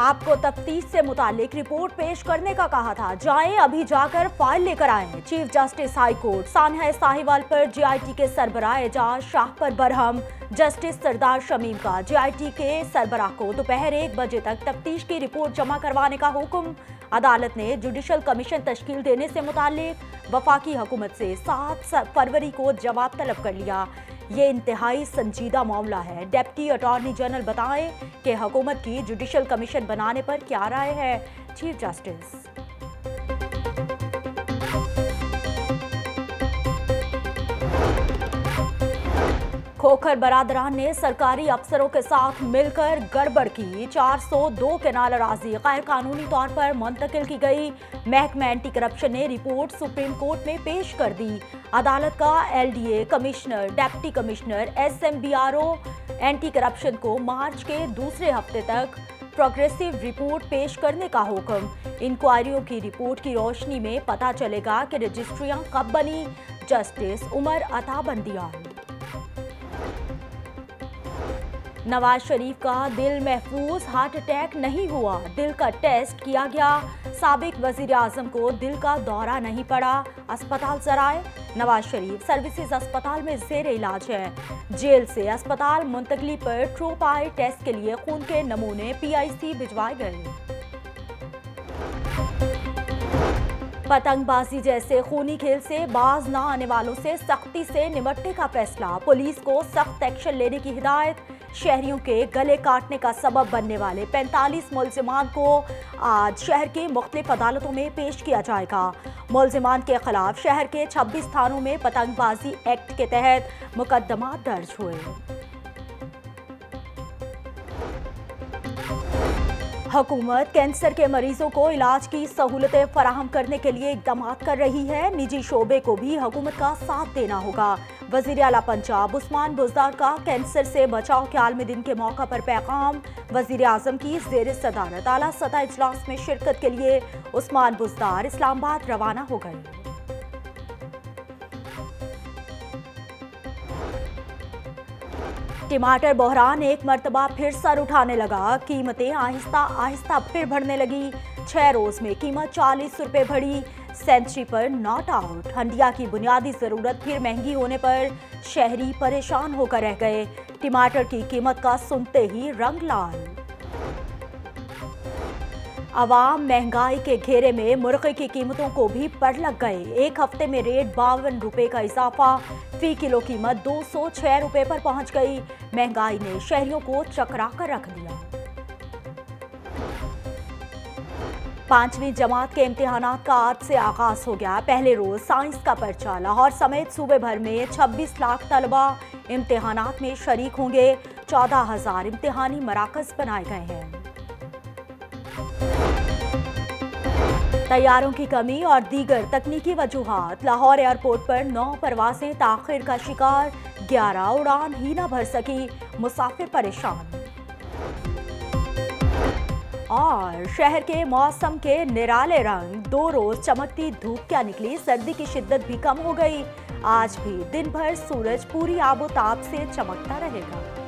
आपको तफ्तीश से मुतालिक रिपोर्ट पेश करने का कहा था, जाएं अभी जाकर फाइल लेकर आएं। Chief justice high court Sania Sahiwal पर जेआईटी के सरबराह एजाज शाह पर बरहम। जस्टिस सरदार शमीम का जेआईटी के सरबराह को दोपहर 1 बजे तक तफ्तीश की रिपोर्ट जमा करवाने का हुक्म। अदालत ने जुडिशल कमीशन तश्कील देने से मुतालिक वफाकी हुकूमत से 7 फरवरी को जवाब तलब कर लिया। ये इंतहाई संजीदा मामला है। डिप्टी अटॉर्नी जनरल बताएं कि हुकूमत की जुडिशल कमीशन बनाने पर क्या राय है। चीफ जस्टिस खोखर बरादरान ने सरकारी अफसरों के साथ मिलकर गड़बड़ की। 402 केनाल अराजी गैर कानूनी तौर पर मुंतकिल की गई। महकमा एंटी करप्शन ने रिपोर्ट सुप्रीम कोर्ट में पेश कर दी। अदालत का LDA commissioner, deputy commissioner, SMBRO anti corruption को मार्च के दूसरे हफ्ते तक प्रोग्रेसिव रिपोर्ट पेश करने का हुक्म। इंक्वायरियों की रिपोर्ट की रोशनी में पता चलेगा कि रजिस्ट्रियां कब बनी। जस्टिस उमर अता बंदियाल। नवाज शरीफ का दिल महफूज, हार्ट अटैक नहीं हुआ, दिल का टेस्ट किया गया। साबिक वजीर आजम को दिल का दौरा नहीं पड़ा, अस्पताल जराए। नवाज शरीफ सर्विसेज अस्पताल में जेर इलाज है। जेल से अस्पताल मुंतकली पर ट्रूप आई टेस्ट के लिए खून के नमूने पीआईसी भिजवाए गए। पतंगबाजी जैसे खूनी खेल से बाज न आने वालों से सख्ती से निपटने का फैसला। पुलिस को सख्त एक्शन लेने की हिदायत। शहरियों के गले काटने का सबब बनने वाले 45 मुलजिमान को आज शहर के मुख्तलिफ अदालतों में पेश किया जाएगा। मुलजिमान के खिलाफ शहर के 26 थानों में पतंगबाजी एक्ट के तहत मुकदमा दर्ज हुए। हुकूमत कैंसर के मरीजों को इलाज की सहूलतें फराहम करने के लिए इकदाम कर रही है। निजी शोबे को भी हुकूमत का साथ देना होगा। वज़ीर आला पंजाब उस्मान बुज़दार का कैंसर से बचाव के आलमी दिन के मौका पर पैगाम। वज़ीर आज़म की ज़ेर सदारत आला सतह इजलास में शिरकत के लिए उस्मान बुज़दार इस्लामाबाद रवाना हो गए। टमाटर बहरान एक मरतबा फिर सर उठाने लगा। कीमतें आहिस्ता आहिस्ता फिर बढ़ने लगी। 6 रोज में कीमत 40 रुपये बढ़ी। सेंचुरी पर नॉट आउट। हंडिया की बुनियादी जरूरत फिर महंगी होने पर शहरी परेशान होकर रह गए। टमाटर की कीमत का सुनते ही रंग लाल। अवाम महंगाई के घेरे में मुर्गे की कीमतों को भी पड़ लग गए। एक हफ्ते में रेट 52 रुपये का इजाफा। फी किलो कीमत 206 रुपये पर पहुंच गई। महंगाई ने शहरियों को चकरा कर रख दिया। 5वीं जमात के इम्तिहानात का आज से आगाज हो गया। पहले रोज साइंस का पर्चा। लाहौर समेत सूबे भर में 26 लाख तलबा इम्तिहानात में शरीक होंगे। 14,000 इम्तिहानी मराकज बनाए गए हैं। तैयारों की कमी और दीगर तकनीकी वजूहात। लाहौर एयरपोर्ट पर 9 परवाजें ताखिर का शिकार। 11 उड़ान ही न भर सकी। मुसाफिर परेशान। और शहर के मौसम के निराले रंग। 2 रोज चमकती धूप क्या निकली, सर्दी की शिद्दत भी कम हो गई। आज भी दिन भर सूरज पूरी आबोताब से चमकता रहेगा।